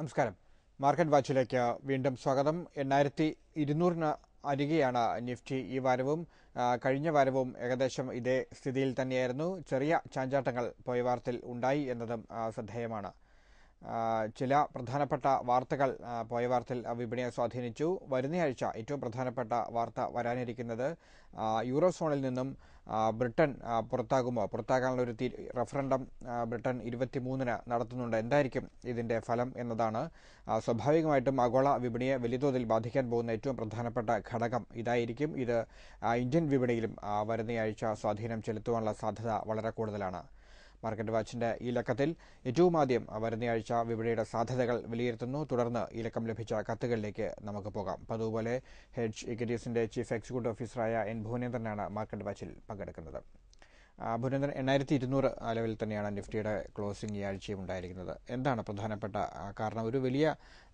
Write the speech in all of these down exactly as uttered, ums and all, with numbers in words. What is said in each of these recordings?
നമസ്കാരം. മാർക്കറ്റ് വാച്ചിലേക്ക് വീണ്ടും സ്വാഗതം. എണ്ണായിരത്തി ഇരുന്നൂറിന് അരികെയാണ് നിഫ്റ്റി ഈ വാരവും. കഴിഞ്ഞ വാരവും ഏകദേശം ഇതേ സ്ഥിതിയിൽ തന്നെയായിരുന്നു. ചെറിയ ചാഞ്ചാട്ടങ്ങൾ പോയ വാരത്തിൽ ഉണ്ടായി എന്നതും ശ്രദ്ധേയമാണ്. ചില പ്രധാനപ്പെട്ട വാർത്തകൾ പോയ വാരത്തിൽ വിപണിയെ സ്വാധീനിച്ചു. വരുന്നയാഴ്ച ഏറ്റവും പ്രധാനപ്പെട്ട വാർത്ത വരാനിരിക്കുന്നത് യൂറോ സോണിൽ നിന്നും ബ്രിട്ടൻ പുറത്താകുമോ, പുറത്താകാനുള്ള ഒരു റഫറൻഡം ബ്രിട്ടൻ ഇരുപത്തിമൂന്നിന് നടത്തുന്നുണ്ട്. എന്തായിരിക്കും ഇതിന്റെ ഫലം എന്നതാണ് സ്വാഭാവികമായിട്ടും ആഗോള വിപണിയെ വലിയ തോതിൽ ബാധിക്കാൻ പോകുന്ന ഏറ്റവും പ്രധാനപ്പെട്ട ഘടകം ഇതായിരിക്കും. ഇത് ഇന്ത്യൻ വിപണിയിലും വരുന്നയാഴ്ച സ്വാധീനം ചെലുത്തുവാനുള്ള സാധ്യത വളരെ കൂടുതലാണ്. മാർക്കറ്റ് വാച്ചിന്റെ ഈ ലക്കത്തിൽ ഏറ്റവും ആദ്യം വരുന്നയാഴ്ച വിപണിയുടെ സാധ്യതകൾ വിലയിരുത്തുന്നു. തുടർന്ന് ഈ ലക്കം ലഭിച്ച കത്തുകളിലേക്ക് നമുക്ക് പോകാം. അതുപോലെ ഹെഡ്ജ് ഇക്വിറ്റീസിന്റെ ചീഫ് എക്സിക്യൂട്ടീവ് ഓഫീസറായ എൻ ഭുവനേന്ദ്രനാണ് മാർക്കറ്റ് വാച്ചിൽ പങ്കെടുക്കുന്നത്. ഭുവനേന്ദ്രൻ, എണ്ണായിരത്തി ഇരുന്നൂറ് ലെവലിൽ തന്നെയാണ് നിഫ്റ്റിയുടെ ക്ലോസിംഗ് ഈ ആഴ്ചയും ഉണ്ടായിരിക്കുന്നത്. എന്താണ് പ്രധാനപ്പെട്ട കാരണം? ഒരു വലിയ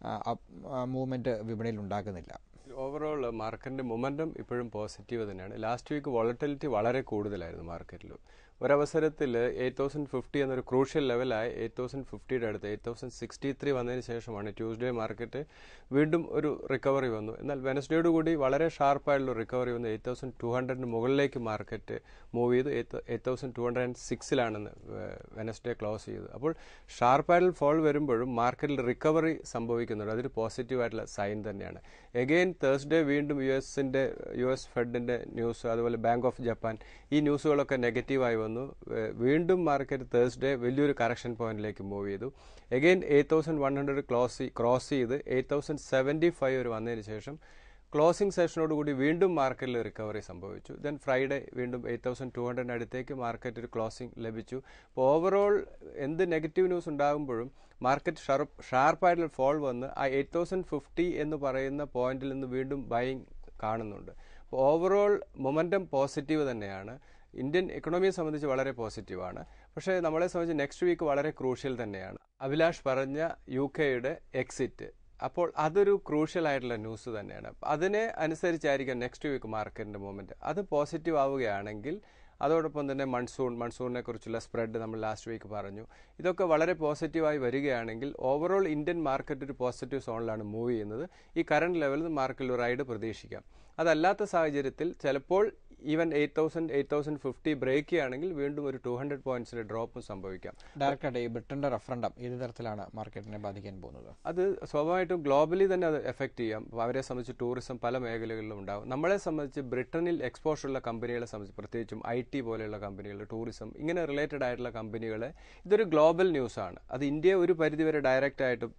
മൂവ്മെന്റ് വിപണിയിൽ ഉണ്ടാകുന്നില്ല. ഓവറോൾ മാർക്കറ്റിന്റെ മൊമെന്റം ഇപ്പോഴും പോസിറ്റീവ് തന്നെയാണ്. ലാസ്റ്റ് വീക്ക് വോളറ്റിലിറ്റി വളരെ കൂടുതലായിരുന്നു മാർക്കറ്റിൽ. ഒരവസരത്തിൽ എയ്റ്റ് തൗസൻഡ് ഫിഫ്റ്റി എന്നൊരു ക്രൂഷ്യൽ ലെവലായി എയ്റ്റ് തൗസൻഡ് ഫിഫ്റ്റിയുടെ അടുത്ത് എയ്റ്റ് തൗസൻഡ് സിക്സ്റ്റി ത്രീ വന്നതിന് ശേഷമാണ് ട്യൂസ്ഡേ മാർക്കറ്റ് വീണ്ടും ഒരു റിക്കവറി വന്നു. എന്നാൽ വെനസ്ഡേയോട് കൂടി വളരെ ഷാർപ്പായിട്ടുള്ള റിക്കവറി വന്നു. എയ്റ്റ് തൗസൻഡ് ടു ഹൺഡ്രഡിന് മുകളിലേക്ക് മാർക്കറ്റ് മൂവ് ചെയ്തു. Eight thousand two hundred and സിക്സിലാണെന്ന് വെനസ്ഡേ ക്ലോസ് ചെയ്തത്. അപ്പോൾ ഷാർപ്പായിട്ടുള്ള ഫോൾ വരുമ്പോഴും മാർക്കറ്റിൽ റിക്കവറി സംഭവിക്കുന്നുണ്ട്. അതൊരു പോസിറ്റീവായിട്ടുള്ള സൈൻ തന്നെയാണ്. എഗെയിൻ തേഴ്സ്ഡേ വീണ്ടും യു എസിന്റെ യു എസ് ഫെഡിന്റെ ന്യൂസ്, അതുപോലെ ബാങ്ക് ഓഫ് ജപ്പാൻ, ഈ ന്യൂസുകളൊക്കെ നെഗറ്റീവായി വന്നു. വീണ്ടും മാർക്കറ്റ് തേഴ്സ്ഡേ വലിയൊരു കറക്ഷൻ പോയിന്റിലേക്ക് മൂവ് ചെയ്തു. Again eight thousand one hundred close cross ചെയ്ത് എയ്റ്റ് തൗസൻഡ് സെവൻറ്റി ഫൈവ് വരെ വന്നതിന് ശേഷം ക്ലോസിംഗ് സെഷനോടുകൂടി വീണ്ടും മാർക്കറ്റിൽ റിക്കവറി സംഭവിച്ചു. ദെൻ ഫ്രൈഡേ വീണ്ടും എയ്റ്റ് തൗസൻഡ് ടു ഹൺഡ്രഡിന് അടുത്തേക്ക് മാർക്കറ്റ് ഒരു ക്ലോസിംഗ് ലഭിച്ചു. അപ്പോൾ ഓവറോൾ എന്ത് നെഗറ്റീവ് ന്യൂസ് ഉണ്ടാകുമ്പോഴും മാർക്കറ്റ് ഷാർപ്പ് ഷാർപ്പായിട്ടുള്ള ഫോൾ വന്ന് ആ എയ്റ്റ് തൗസൻഡ് ഫിഫ്റ്റി എന്ന് പറയുന്ന പോയിന്റിൽ നിന്ന് വീണ്ടും ബൈയിങ് കാണുന്നുണ്ട്. അപ്പോൾ ഓവറോൾ മൊമെന്റം പോസിറ്റീവ് തന്നെയാണ്. ഇന്ത്യൻ എക്കണോമിയെ സംബന്ധിച്ച് വളരെ പോസിറ്റീവാണ്. പക്ഷേ നമ്മളെ സംബന്ധിച്ച് നെക്സ്റ്റ് വീക്ക് വളരെ ക്രൂഷ്യൽ തന്നെയാണ്. അഭിലാഷ് പറഞ്ഞ യു കെയുടെ എക്സിറ്റ്, അപ്പോൾ അതൊരു ക്രൂഷ്യൽ ആയിട്ടുള്ള ന്യൂസ് തന്നെയാണ്. അതിനെ അനുസരിച്ചായിരിക്കും നെക്സ്റ്റ് വീക്ക് മാർക്കറ്റിന്റെ മൂവ്മെന്റ്. അത് പോസിറ്റീവ് ആവുകയാണെങ്കിൽ, അതോടൊപ്പം തന്നെ മൺസൂൺ മൺസൂണിനെ കുറിച്ചുള്ള സ്പ്രെഡ് നമ്മൾ ലാസ്റ്റ് വീക്ക് പറഞ്ഞു, ഇതൊക്കെ വളരെ പോസിറ്റീവായി വരികയാണെങ്കിൽ ഓവറോൾ ഇന്ത്യൻ മാർക്കറ്റ് ഒരു പോസിറ്റീവ് സോണിലാണ് മൂവ് ചെയ്യുന്നത്. ഈ കറന്റ് ലെവലിൽ മാർക്കറ്റിൽ ഒരു റൈഡ് പ്രതീക്ഷിക്കാം. അതല്ലാത്ത സാഹചര്യത്തിൽ ചിലപ്പോൾ even eight thousand eight thousand fifty break ചെയ്യുകയാണെങ്കിൽ വീണ്ടും ഒരു ടു ഹൺഡ്രഡ് പോയിന്റ്സിന്റെ ഡ്രോപ്പും സംഭവിക്കാം. ഡയറക്റ്റായിട്ട് ഈ ബ്രിട്ടന്റെ റഫറൻഡം ഏത് തരത്തിലാണ് മാർക്കറ്റിനെ ബാധിക്കാൻ പോകുന്നത്? അത് സ്വാഭാവികമായിട്ടും ഗ്ലോബലി തന്നെ അത് എഫക്ട് ചെയ്യാം. അവരെ സംബന്ധിച്ച് ടൂറിസം പല മേഖലകളിലും ഉണ്ടാകും. നമ്മളെ സംബന്ധിച്ച് ബ്രിട്ടനിൽ എക്സ്പോഷർ ഉള്ള കമ്പനികളെ സംബന്ധിച്ച്, പ്രത്യേകിച്ചും ഐ ടി പോലെയുള്ള കമ്പനികൾ, ടൂറിസം ഇങ്ങനെ റിലേറ്റഡ് ആയിട്ടുള്ള കമ്പനികളെ ഇതൊരു ഗ്ലോബൽ ന്യൂസാണ്. അത് ഇന്ത്യയെ ഒരു പരിധിവരെ ഡയറക്റ്റ് ആയിട്ട്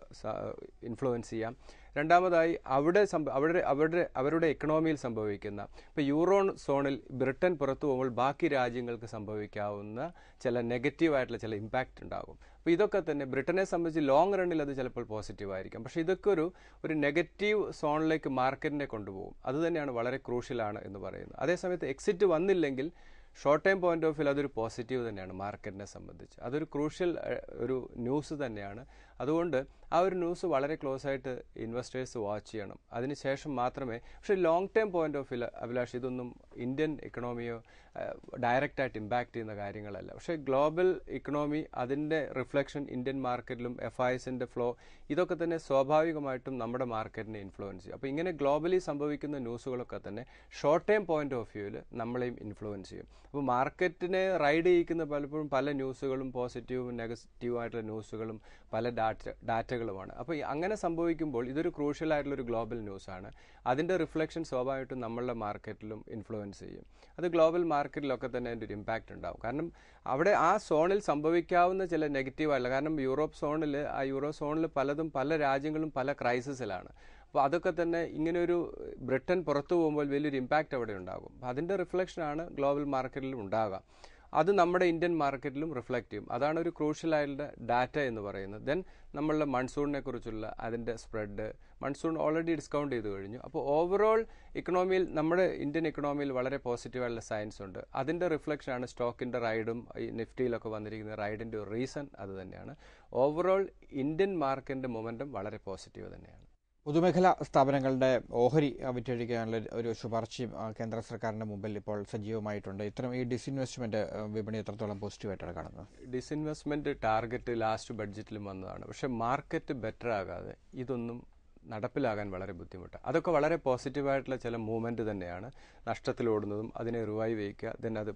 ഇൻഫ്ലുവൻസ് ചെയ്യാം. രണ്ടാമതായി അവിടെ അവിടെ അവരുടെ അവരുടെ എക്കണോമിയിൽ സംഭവിക്കുന്ന, ഇപ്പോൾ യൂറോ സോണിൽ ബ്രിട്ടൻ പുറത്തു പോകുമ്പോൾ ബാക്കി രാജ്യങ്ങൾക്ക് സംഭവിക്കാവുന്ന ചില നെഗറ്റീവായിട്ടുള്ള ചില ഇമ്പാക്റ്റ് ഉണ്ടാകും. അപ്പോൾ ഇതൊക്കെ തന്നെ ബ്രിട്ടനെ സംബന്ധിച്ച് ലോങ് റണ്ണിൽ അത് ചിലപ്പോൾ പോസിറ്റീവ് ആയിരിക്കാം. പക്ഷേ ഇതൊക്കെ ഒരു ഒരു നെഗറ്റീവ് സോണിലേക്ക് മാർക്കറ്റിനെ കൊണ്ടുപോകും. അത് തന്നെയാണ് വളരെ ക്രൂഷ്യലാണ് എന്ന് പറയുന്നത്. അതേസമയത്ത് എക്സിറ്റ് വന്നില്ലെങ്കിൽ short time point of view അതൊരു പോസിറ്റീവ് തന്നെയാണ് മാർക്കറ്റിനെ സംബന്ധിച്ച്. അതൊരു ക്രൂഷ്യൽ ഒരു ന്യൂസ് തന്നെയാണ്. അതുകൊണ്ട് ആ ഒരു ന്യൂസ് വളരെ ക്ലോസ് ആയിട്ട് ഇൻവെസ്റ്റേഴ്സ് വാച്ച് ചെയ്യണം. അതിനുശേഷം മാത്രമേ, പക്ഷേ long time point of view Abhilash, ഇതൊന്നും ഇന്ത്യൻ ഇക്കണോമിയോ ഡയറക്റ്റായിട്ട് ഇമ്പാക്ട് ചെയ്യുന്ന കാര്യങ്ങളല്ല. പക്ഷേ ഗ്ലോബൽ ഇക്കണോമി, അതിൻ്റെ റിഫ്ലക്ഷൻ ഇന്ത്യൻ മാർക്കറ്റിലും എഫ് ഐ എസിന്റെ ഫ്ലോ, ഇതൊക്കെ തന്നെ സ്വാഭാവികമായിട്ടും നമ്മുടെ മാർക്കറ്റിനെ ഇൻഫ്ലുവൻസ് ചെയ്യും. അപ്പോൾ ഇങ്ങനെ ഗ്ലോബലി സംഭവിക്കുന്ന ന്യൂസുകളൊക്കെ തന്നെ ഷോർട്ട് ടൈം പോയിന്റ് ഓഫ് വ്യൂവിൽ നമ്മളെയും ഇൻഫ്ലുവൻസ് ചെയ്യും. അപ്പോൾ മാർക്കറ്റിനെ റൈഡ് ചെയ്യിക്കുന്ന പലപ്പോഴും പല ന്യൂസുകളും പോസിറ്റീവും നെഗറ്റീവും ആയിട്ടുള്ള ന്യൂസുകളും പല ഡാറ്റ ഡാറ്റകളുമാണ്. അപ്പോൾ അങ്ങനെ സംഭവിക്കുമ്പോൾ ഇതൊരു ക്രൂഷ്യൽ ആയിട്ടുള്ള ഒരു ഗ്ലോബൽ ന്യൂസാണ്. അതിൻ്റെ റിഫ്ലക്ഷൻ സ്വാഭാവികമായിട്ടും നമ്മളുടെ മാർക്കറ്റിലും ഇൻഫ്ലുവൻസ് ചെയ്യും. അത് ഗ്ലോബൽ മാർക്കറ്റിലൊക്കെ തന്നെ അതിൻ്റെ ഒരു ഇമ്പാക്റ്റ് ഉണ്ടാവും. കാരണം അവിടെ ആ സോണിൽ സംഭവിക്കാവുന്ന ചില നെഗറ്റീവല്ല. കാരണം യൂറോപ്പ് സോണിൽ ആ യൂറോ സോണിൽ പലതും പല രാജ്യങ്ങളും പല ക്രൈസിസിലാണ്. അപ്പോൾ അതൊക്കെ തന്നെ ഇങ്ങനെയൊരു ബ്രിട്ടൻ പുറത്തു പോകുമ്പോൾ വലിയൊരു ഇമ്പാക്റ്റ് അവിടെ ഉണ്ടാകും. അതിൻ്റെ റിഫ്ലക്ഷനാണ് ഗ്ലോബൽ മാർക്കറ്റിലും ഉണ്ടാകുക. അത് നമ്മുടെ ഇന്ത്യൻ മാർക്കറ്റിലും റിഫ്ലക്ട് ചെയ്യും. അതാണ് ഒരു ക്രൂഷ്യൽ ആയിട്ടുള്ള ഡാറ്റ എന്ന് പറയുന്നത്. ദെൻ നമ്മളുടെ മൺസൂണിനെ കുറിച്ചുള്ള അതിൻ്റെ സ്പ്രെഡ്, മൺസൂൺ ഓൾറെഡി ഡിസ്കൗണ്ട് ചെയ്ത് കഴിഞ്ഞു. അപ്പോൾ ഓവറോൾ ഇക്കണോമിയിൽ, നമ്മുടെ ഇന്ത്യൻ ഇക്കണോമിയിൽ വളരെ പോസിറ്റീവായിട്ടുള്ള സയൻസ് ഉണ്ട്. അതിൻ്റെ റിഫ്ലക്ഷനാണ് സ്റ്റോക്കിൻ്റെ റൈഡും ഈ നിഫ്റ്റിയിലൊക്കെ വന്നിരിക്കുന്ന റൈഡിൻ്റെ ഒരു റീസൺ അത് തന്നെയാണ്. ഓവറോൾ ഇന്ത്യൻ മാർക്കറ്റിൻ്റെ മൊമെൻറ്റം വളരെ പോസിറ്റീവ് തന്നെയാണ്. പൊതുമേഖലാ സ്ഥാപനങ്ങളുടെ ഓഹരി വിറ്റഴിക്കാനുള്ള ഒരു ശുപാർശയും കേന്ദ്ര സർക്കാരിന്റെ മുമ്പിൽ ഇപ്പോൾ സജീവമായിട്ടുണ്ട്. ഇത്തരം ഈ ഡിസ്ഇൻവെസ്റ്റ്മെന്റ് വിപണി എത്രത്തോളം പോസിറ്റീവായിട്ടാണ് കാണുന്നത്? ഡിസ്ഇൻവെസ്റ്റ്മെന്റ് ടാർഗറ്റ് ലാസ്റ്റ് ബഡ്ജറ്റിലും വന്നതാണ്. പക്ഷെ മാർക്കറ്റ് ബെറ്റർ ആകാതെ ഇതൊന്നും നടപ്പിലാകാൻ വളരെ ബുദ്ധിമുട്ടാണ്. അതൊക്കെ വളരെ പോസിറ്റീവായിട്ടുള്ള ചില മൂവ്മെൻറ്റ് തന്നെയാണ്. നഷ്ടത്തിലോടുന്നതും അതിനെ റിവൈവ് ചെയ്യിക്കുക, ദെൻ അത്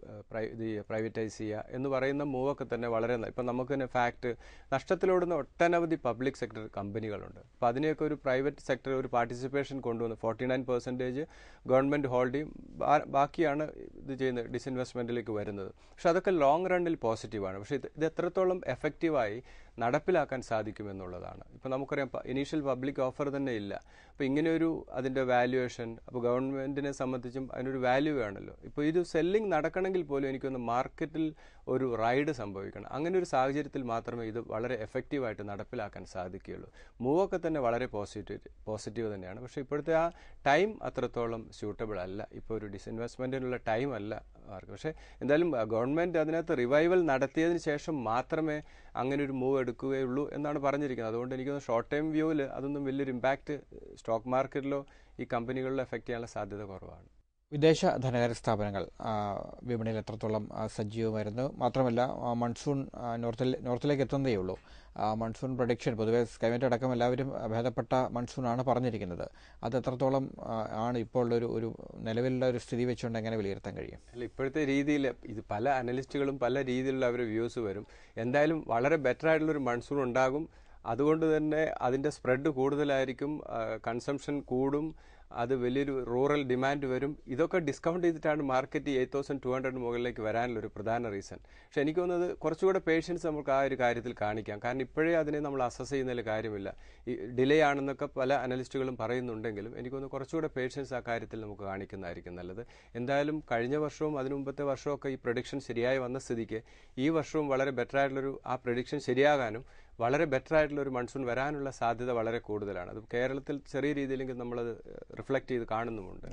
ഇത് പ്രൈവറ്റൈസ് ചെയ്യുക എന്ന് പറയുന്ന മൂവൊക്കെ തന്നെ വളരെ ഇപ്പം നമുക്ക് തന്നെ ഫാക്ട് നഷ്ടത്തിലോടുന്ന ഒട്ടനവധി പബ്ലിക് സെക്ടർ കമ്പനികളുണ്ട്. അപ്പോൾ അതിനെയൊക്കെ ഒരു പ്രൈവറ്റ് സെക്ടർ ഒരു പാർട്ടിസിപ്പേഷൻ കൊണ്ടുവന്ന് forty nine percentage government hold ചെയ്യും, ബാക്കിയാണ് ഇത് ചെയ്യുന്നത് ഡിസ്ഇൻവെസ്റ്റ്മെൻറ്റിലേക്ക് വരുന്നത്. പക്ഷെ അതൊക്കെ ലോങ് റണ്ണിൽ പോസിറ്റീവാണ്. പക്ഷേ ഇത് ഇത് എത്രത്തോളം എഫക്റ്റീവായി നടപ്പിലാക്കാൻ സാധിക്കുമെന്നുള്ളതാണ്. ഇപ്പോൾ നമുക്കറിയാം ഇനീഷ്യൽ പബ്ലിക് ഓഫർ തന്നെ ഇല്ല. അപ്പോൾ ഇങ്ങനെയൊരു അതിൻ്റെ വാല്യുവേഷൻ, അപ്പോൾ ഗവൺമെൻറ്റിനെ സംബന്ധിച്ചും അതിനൊരു വാല്യൂ വേണമല്ലോ. ഇപ്പോൾ ഇത് സെല്ലിംഗ് നടക്കണമെങ്കിൽ പോലും എനിക്കൊന്ന് മാർക്കറ്റിൽ ഒരു റൈഡ് സംഭവിക്കണം. അങ്ങനെ ഒരു സാഹചര്യത്തിൽ മാത്രമേ ഇത് വളരെ എഫക്റ്റീവായിട്ട് നടപ്പിലാക്കാൻ സാധിക്കുകയുള്ളൂ. മൂവൊക്കെ തന്നെ വളരെ പോസിറ്റീവ് പോസിറ്റീവ് തന്നെയാണ്. പക്ഷേ ഇപ്പോഴത്തെ ആ ടൈം അത്രത്തോളം സ്യൂട്ടബിൾ അല്ല. ഇപ്പോൾ ഒരു ഡിസ്ഇൻവെസ്റ്റ്മെൻറ്റിനുള്ള ടൈം അല്ല ആർക്ക്. പക്ഷേ എന്തായാലും ഗവൺമെൻറ് അതിനകത്ത് റിവൈവൽ നടത്തിയതിന് ശേഷം മാത്രമേ അങ്ങനെ ഒരു മൂവ് എടുക്കുകയുള്ളൂ എന്നാണ് പറഞ്ഞിരിക്കുന്നത്. അതുകൊണ്ട് എനിക്ക് ഷോർട്ട് ടൈം വ്യൂവിൽ അതൊന്നും വലിയൊരു ഇമ്പാക്റ്റ് സ്റ്റോക്ക് മാർക്കറ്റിലോ ഈ കമ്പനികളിലോ എഫക്റ്റ് ചെയ്യാനുള്ള സാധ്യത കുറവാണ്. വിദേശ ധനകാര്യ സ്ഥാപനങ്ങൾ വിപണിയിൽ എത്രത്തോളം സജീവമായിരുന്നു? മാത്രമല്ല മൺസൂൺ നോർത്തിൽ നോർത്തിലേക്ക് എത്തുന്നതേ ഉള്ളൂ. മൺസൂൺ പ്രൊഡിക്ഷൻ പൊതുവെ സ്കൈമെറ്റ് അടക്കം എല്ലാവരും ഭേദപ്പെട്ട മൺസൂണാണ് പറഞ്ഞിരിക്കുന്നത്. അത് എത്രത്തോളം ആണ് ഇപ്പോൾ ഒരു ഒരു നിലവിലുള്ള ഒരു സ്ഥിതി വെച്ചുകൊണ്ട് എങ്ങനെ വിലയിരുത്താൻ കഴിയും? അല്ല, ഇപ്പോഴത്തെ രീതിയിൽ ഇത് പല അനലിസ്റ്റുകളും പല രീതിയിലുള്ള അവരുടെ വ്യൂസ് വരും. എന്തായാലും വളരെ ബെറ്റർ ആയിട്ടുള്ളൊരു മൺസൂൺ ഉണ്ടാകും. അതുകൊണ്ട് തന്നെ അതിൻ്റെ സ്പ്രെഡ് കൂടുതലായിരിക്കും, കൺസംഷൻ കൂടും, അത് വലിയൊരു റൂറൽ ഡിമാൻഡ് വരും. ഇതൊക്കെ ഡിസ്കൗണ്ട് ചെയ്തിട്ടാണ് market eight thousand two hundred മുകളിലേക്ക് വരാനുള്ളൊരു പ്രധാന റീസൺ. പക്ഷെ എനിക്ക് തോന്നുന്നത് കുറച്ചുകൂടെ പേഷ്യൻസ് നമുക്ക് ആ ഒരു കാര്യത്തിൽ കാണിക്കാം. കാരണം ഇപ്പോഴേ അതിനെ നമ്മൾ അസസ് ചെയ്യുന്നതിൽ കാര്യമില്ല. ഈ ഡിലേ ആണെന്നൊക്കെ പല അനലിസ്റ്റുകളും പറയുന്നുണ്ടെങ്കിലും എനിക്ക് തോന്നുന്നു കുറച്ചുകൂടെ പേഷ്യൻസ് ആ കാര്യത്തിൽ നമുക്ക് കാണിക്കുന്നതായിരിക്കും നല്ലത്. എന്തായാലും കഴിഞ്ഞ വർഷവും അതിനു മുമ്പത്തെ വർഷമൊക്കെ ഈ പ്രഡിക്ഷൻ ശരിയായി വന്ന സ്ഥിതിക്ക് ഈ വർഷവും വളരെ ബെറ്റർ ആയിട്ടുള്ളൊരു ആ പ്രഡിക്ഷൻ ശരിയാകാനും വളരെ ബെറ്റർ ആയിട്ടുള്ള ഒരു മൺസൂൺ വരാനുള്ള സാധ്യത വളരെ കൂടുതലാണ്. അത് കേരളത്തിൽ ചെറിയ രീതിയിലെങ്കിൽ നമ്മളത് റിഫ്ലക്ട് ചെയ്ത് കാണുന്നുമുണ്ട്.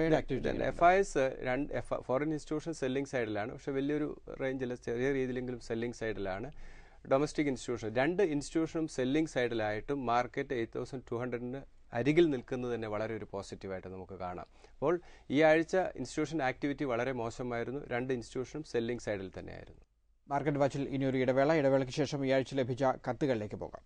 എഫ് ഐ എസ് രണ്ട് ഫോറിൻ ഇൻസ്റ്റിറ്റ്യൂഷൻ സെല്ലിംഗ് സൈഡിലാണ്, പക്ഷെ വലിയൊരു റേഞ്ചിൽ ചെറിയ രീതിയിലെങ്കിലും സെല്ലിംഗ് സൈഡിലാണ്. ഡൊമസ്റ്റിക് ഇൻസ്റ്റിറ്റ്യൂഷൻ രണ്ട് ഇൻസ്റ്റിറ്റ്യൂഷനും സെല്ലിംഗ് സൈഡിലായിട്ടും മാർക്കറ്റ് എയ്റ്റ് തൗസൻഡ് ടു ഹൺഡ്രഡിന് അരികിൽ നിൽക്കുന്നത് തന്നെ വളരെ ഒരു പോസിറ്റീവായിട്ട് നമുക്ക് കാണാം. അപ്പോൾ ഈ ആഴ്ച ഇൻസ്റ്റിറ്റ്യൂഷൻ ആക്ടിവിറ്റി വളരെ മോശമായിരുന്നു. രണ്ട് ഇൻസ്റ്റിറ്റ്യൂഷനും സെല്ലിംഗ് സൈഡിൽ തന്നെയായിരുന്നു. മാർക്കറ്റ് വാച്ചിൽ ഇനിയൊരു ഇടവേള. ഇടവേളയ്ക്ക് ശേഷം ഈ ആഴ്ച ലഭിച്ച കത്തുകളിലേക്ക് പോകാം.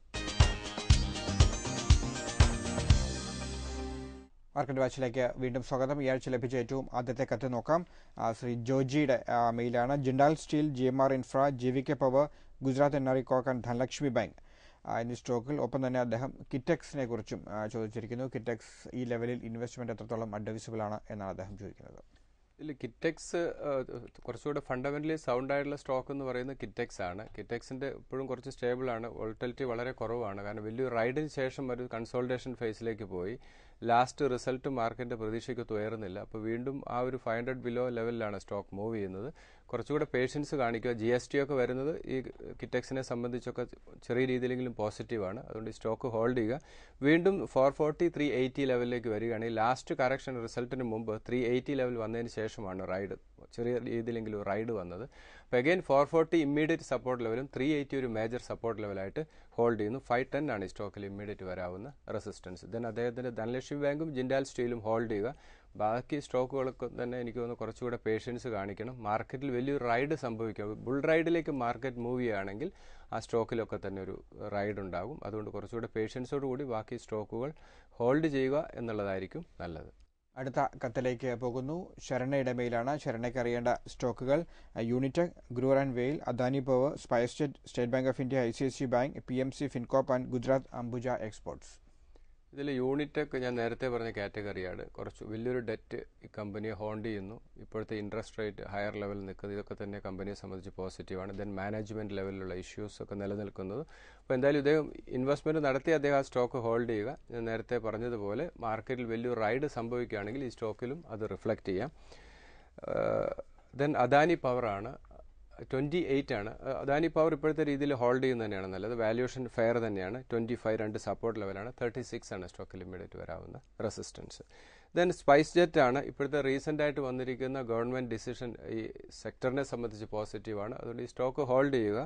മാർക്കറ്റ് വാച്ചിലേക്ക് വീണ്ടും സ്വാഗതം. ഈ ആഴ്ച ലഭിച്ച ഏറ്റവും ആദ്യത്തെ കത്ത് നോക്കാം. ശ്രീ ജോജിയുടെ മെയിലാണ്. Jindal steel, G M R infra, G V K power, Gujarat N R E coke and Dhanlaxmi bank എന്നീ സ്റ്റോക്കിൽ. ഒപ്പം തന്നെ അദ്ദേഹം കിറ്റെക്സിനെ കുറിച്ചും ചോദിച്ചിരിക്കുന്നു. കിറ്റെക്സ് ഈ ലെവലിൽ ഇൻവെസ്റ്റ്മെന്റ് എത്രത്തോളം അഡ്വൈസബിൾ ആണ് എന്നാണ് അദ്ദേഹം ചോദിക്കുന്നത്. ഇല്ല, കിറ്റെക്സ് കുറച്ചുകൂടെ ഫണ്ടമെന്റലി സൗണ്ട് ആയിട്ടുള്ള സ്റ്റോക്ക് എന്ന് പറയുന്നത് കിറ്റെക്സ് ആണ്. കിറ്റെക്സിന്റെ ഇപ്പോഴും കുറച്ച് സ്റ്റേബിൾ ആണ്, വോളറ്റിലിറ്റി വളരെ കുറവാണ്. കാരണം വലിയൊരു റൈഡിന് ശേഷം ഒരു കൺസോൾട്ടേഷൻ ഫേസിലേക്ക് പോയി. ലാസ്റ്റ് റിസൾട്ട് മാർക്കറ്റിന്റെ പ്രതീക്ഷയ്ക്ക് ഉയർന്നില്ല. അപ്പോൾ വീണ്ടും ആ ഒരു ഫൈവ് ഹൺഡ്രഡ് ബിലോ ലെവലിലാണ് സ്റ്റോക്ക് മൂവ് ചെയ്യുന്നത്. കുറച്ചുകൂടെ പേഷ്യൻസ് കാണിക്കുക. ജി എസ് ടി ഒക്കെ വരുന്നത് ഈ കിറ്റെക്സിനെ സംബന്ധിച്ചൊക്കെ ചെറിയ രീതിയിലെങ്കിലും പോസിറ്റീവാണ്. അതുകൊണ്ട് ഈ സ്റ്റോക്ക് ഹോൾഡ് ചെയ്യുക. വീണ്ടും ഫോർ ഫോർട്ടി ത്രീ എയ്റ്റി ലെവലിലേക്ക് വരികയാണെങ്കിൽ ലാസ്റ്റ് കറക്ഷൻ റിസൾട്ടിന് മുമ്പ് ത്രീ എയ്റ്റി ലെവൽ വന്നതിന് ശേഷമാണ് റൈഡ് ചെറിയ രീതിയിലെങ്കിലും റൈഡ് വന്നത്. അപ്പോൾ again four forty immediate support ലെവലും ത്രീ എയ്റ്റി ഒരു മേജർ സപ്പോർട്ട് ലെവലായിട്ട് ഹോൾഡ് ചെയ്യുന്നു. ഫൈവ് ടെൻ ആണ് ഈ സ്റ്റോക്കിൽ ഇമ്മീഡിയറ്റ് വരാവുന്ന റെസിസ്റ്റൻസ്. ദെൻ അദ്ദേഹത്തിൻ്റെ ധനലക്ഷ്മി ബാങ്കും ജിൻഡാൽ സ്റ്റീലും ഹോൾഡ് ചെയ്യുക. ബാക്കി സ്റ്റോക്കുകളൊക്കെ തന്നെ എനിക്ക് തോന്നുന്നു കുറച്ചുകൂടെ പേഷ്യൻസ് കാണിക്കണം. മാർക്കറ്റിൽ വലിയൊരു റൈഡ് സംഭവിക്കും. ബുൾ റൈഡിലേക്ക് മാർക്കറ്റ് മൂവ് ചെയ്യുകയാണെങ്കിൽ ആ സ്റ്റോക്കിലൊക്കെ തന്നെ ഒരു റൈഡ് ഉണ്ടാകും. അതുകൊണ്ട് കുറച്ചുകൂടെ പേഷ്യൻസോട് കൂടി ബാക്കി സ്റ്റോക്കുകൾ ഹോൾഡ് ചെയ്യുക എന്നുള്ളതായിരിക്കും നല്ലത്. അടുത്ത കത്തിലേക്ക് പോകുന്നു. ശരണയുടെ മെയിലാണ്. ശരണയ്ക്ക് അറിയേണ്ട സ്റ്റോക്കുകൾ യൂണിറ്റെക്, Grauer and Weil, Adani power, SpiceJet, state bank of India, I C I C bank, P M C, Fincorp and Gujarat Ambuja exports. ഇതിൽ യൂണിറ്റെക് ഞാൻ നേരത്തെ പറഞ്ഞ കാറ്റഗറിയാണ്. കുറച്ച് വലിയൊരു ഡെറ്റ് ഈ കമ്പനിയെ ഹോൾഡ് ചെയ്യുന്നു. ഇപ്പോഴത്തെ ഇൻട്രസ്റ്റ് റേറ്റ് ഹയർ ലെവലിൽ നിൽക്കുന്നത് ഇതൊക്കെ തന്നെ കമ്പനിയെ സംബന്ധിച്ച് പോസിറ്റീവാണ്. ദെൻ മാനേജ്മെൻറ്റ് ലെവലിലുള്ള ഇഷ്യൂസ് ഒക്കെ നിലനിൽക്കുന്നത്. അപ്പോൾ എന്തായാലും ഇദ്ദേഹം ഇൻവെസ്റ്റ്മെൻറ്റ് നടത്തി അദ്ദേഹം ആ സ്റ്റോക്ക് ഹോൾഡ് ചെയ്യുക. ഞാൻ നേരത്തെ പറഞ്ഞതുപോലെ മാർക്കറ്റിൽ വലിയൊരു റൈഡ് സംഭവിക്കുകയാണെങ്കിൽ ഈ സ്റ്റോക്കിലും അത് റിഫ്ലക്റ്റ് ചെയ്യാം. ദെൻ അദാനി പവറാണ്. ട്വൻറ്റി എയ്റ്റ് ആണ്. അദാനി പവർ ഇപ്പോഴത്തെ രീതിയിൽ ഹോൾഡ് ചെയ്യുന്നത് തന്നെയാണ് നല്ലത്. വാല്യൂഷൻ ഫെയർ തന്നെയാണ്. ട്വൻറ്റി ഫൈവ് രണ്ട് സപ്പോർട്ട് ലെവലാണ്. തേർട്ടി സിക്സ് ആണ് സ്റ്റോക്കിൽ ഇമ്മീഡിയറ്റ് വരാവുന്ന റെസിസ്റ്റൻസ്. ദെൻ സ്പൈസ് ജെറ്റ് ആണ്. ഇപ്പോഴത്തെ റീസെൻ്റ് ആയിട്ട് വന്നിരിക്കുന്ന ഗവൺമെൻറ് ഡിസിഷൻ ഈ സെക്ടറിനെ സംബന്ധിച്ച് പോസിറ്റീവാണ്. അതുകൊണ്ട് ഈ സ്റ്റോക്ക് ഹോൾഡ് ചെയ്യുക.